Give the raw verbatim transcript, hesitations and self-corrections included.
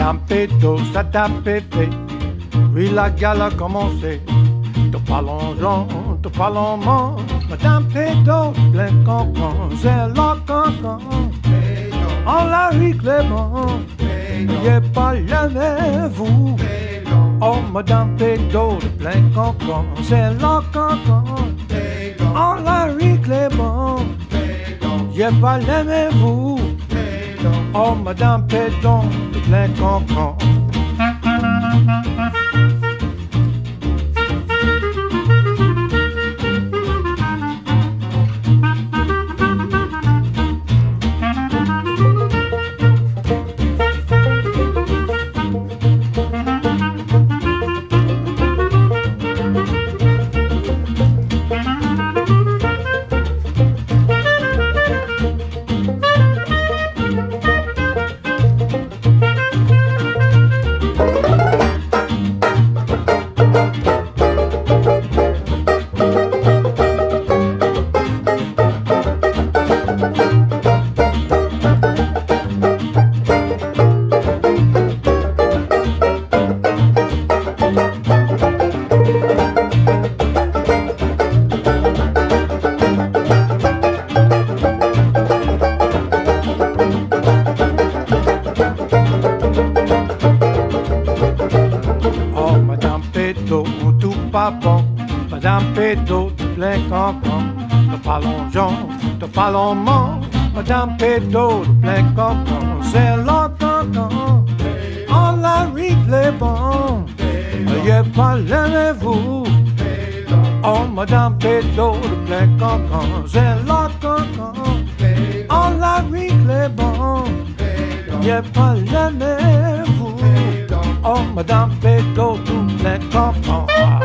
Madame Pédo, ça t'a pété. Oui, la gale a commencé. Te parlons Jean, te parlons mort. Madame Pédo, plein cancan, c'est la cancan. En la rue Clément, n'ayez pas jamais vous. Oh, Madame Pédo, de plein cancan, c'est la cancan. En la rue Clément, n'ayez pas jamais vous. Oh, Madame Pédo, de plein cancan. Pas bon, Madame Pédo, de plein cancan. Te parlons Jean, te parlons mort. Madame Pédo, de plein cancan, c'est la cancan. En la rue Clément, n'ayez pas l'aimez-vous. Oh, Madame Pédo, de plein cancan, c'est la cancan. En la rue Clément, n'ayez pas l'aimez-vous. Oh, Madame Pédo, de plein cancan.